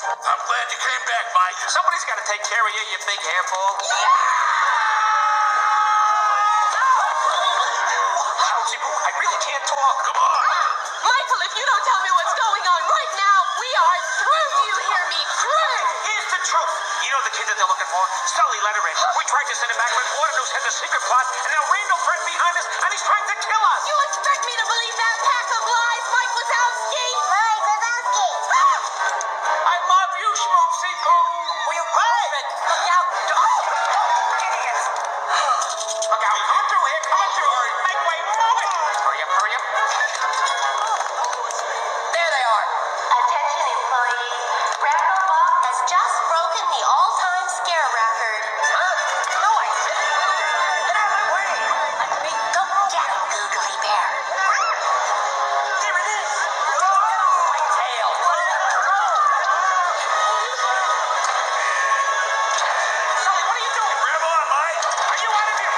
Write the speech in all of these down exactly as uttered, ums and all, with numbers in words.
I'm glad you came back, Mike. Somebody's got to take care of you, you big hairball. Ouchie, boo, I really can't talk. Come on. Michael, if you don't tell me what's going on right now, we are through. Do you hear me? Through. Here's the truth. You know the kid that they're looking for? Sully let her in. We tried to send him back, but Waternoose has a secret plot, and now Randall threatened behind us, and he's trying to kill us. You expect me to believe that pack of lies, Mike Wazowski? Mike Wazowski. I love you, Schmoopsy Poo. Will you believe it? Look out. Oh, idiots. Look out. Coming through here. Coming through. Make way. Move it. Hurry up. Hurry up. There they are. Attention, employees. Randall Bob has just broken the all-time scare record. Huh? No, I didn't. Get out of my way. Let me go get him, Googly Bear. There it is. Oh, get off my tail. Sully, what are you doing? Grab on, Mike. Are you out of your...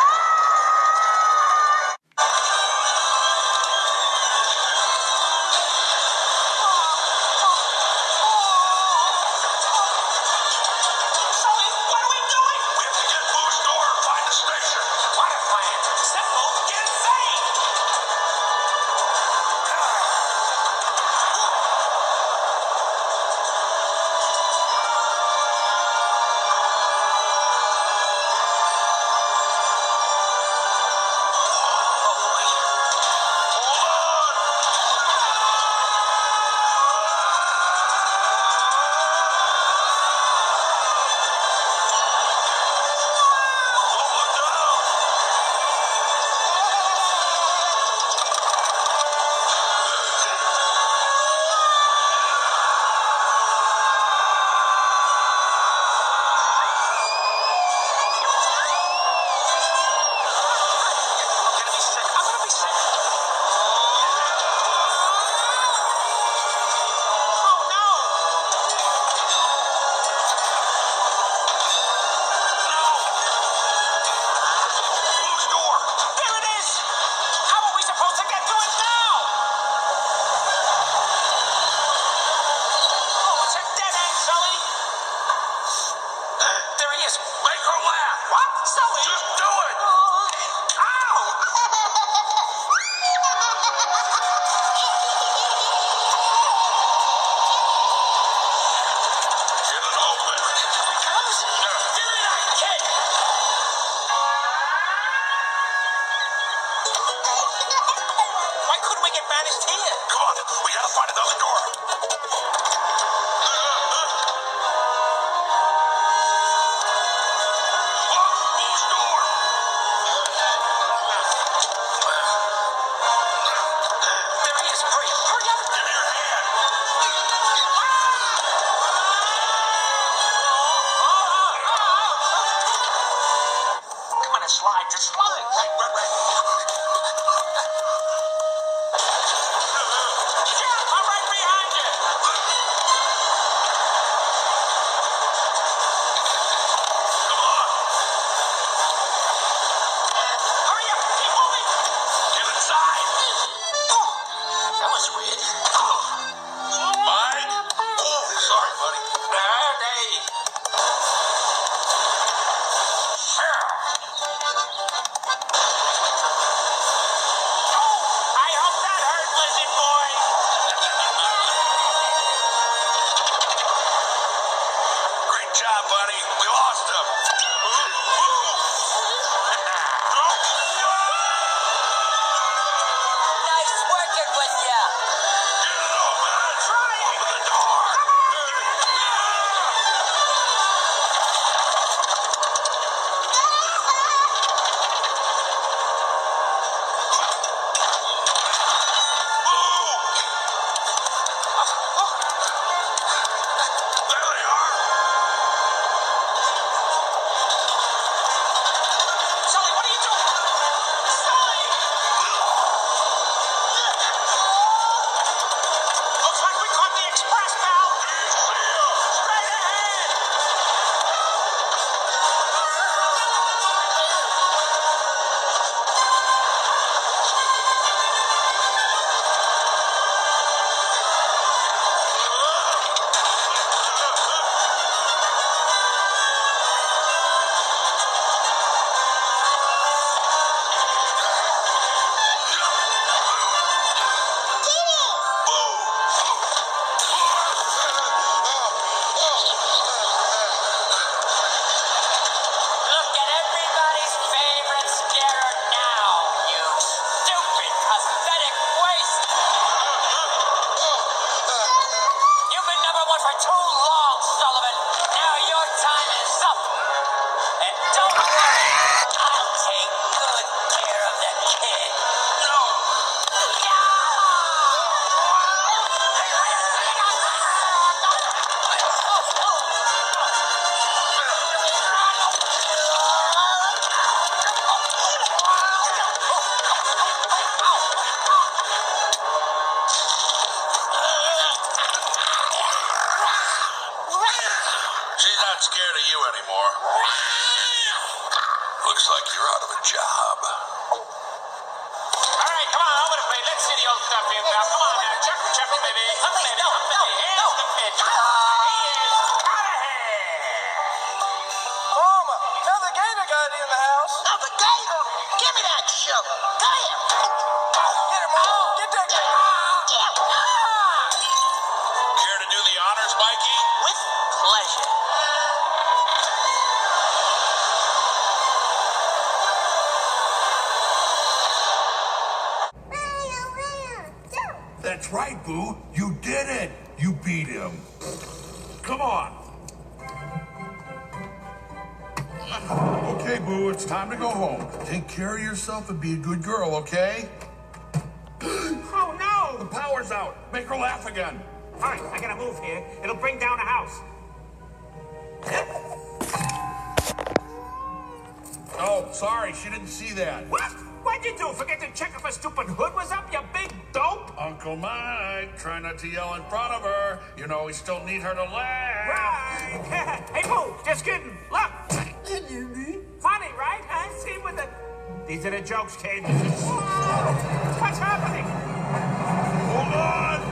Sully, what are we doing? We have to get Boo's door and find the station. What a plan. Simple, insane. Don't look down. I'm gonna be sick. I'm gonna be sick. Oh, no. Boo's door. There it is. How are we supposed to get to it now? Oh, it's a dead end, Sully. There he is. Make her laugh. What? Sully? Just do it. Ow! Get it open. Comes. Give me that kid. Why couldn't we get banished here? Come on. We gotta find another door. Look, Boo's door. There he is. Hurry up. Hurry up. Give me your hand. Come on, just slide. Just slide. Right, right, right. Yeah, I'm right behind you. Come on. Hurry up. Keep moving. Get inside. Oh, that was weird. Oh. Mike. Oh, sorry, buddy. There they. Oh, I hope that hurt, lizard boy. Great job, buddy. We lost him. Nice working with ya. Get it open. Try it. Open the door. Boo! There they are. around for too long, Sullivan. Now your time is up. And don't worry, I'll take good care of the kid. No. She's not scared of you anymore. Looks like you're out of a job. All right, come on, over the plate. Let's see the old stuff here, pal. Come on now, chuck the chuck, baby. Come on, baby. No, Come no, baby. no. Here's the pitch. He is out of here. Mama, another gator got in the house. Another gator? Give me that shovel. Come here. Get him, Mama. Get that gator. Care to do the honors, Mikey? With pleasure. That's right, Boo. You did it. You beat him. Come on. Okay, Boo, it's time to go home. Take care of yourself and be a good girl, okay? Oh, no! The power's out. Make her laugh again. Fine, I gotta move here. It'll bring down the house. Oh, sorry. She didn't see that. What? What'd you do? Forget to check if her stupid hood was up, you big dope? Uncle Mike, try not to yell in front of her. You know, we still need her to laugh. Right. Hey, Boo, just kidding. Look. Funny, right? Huh? See with the... These are the jokes, kid. What's happening? Hold on.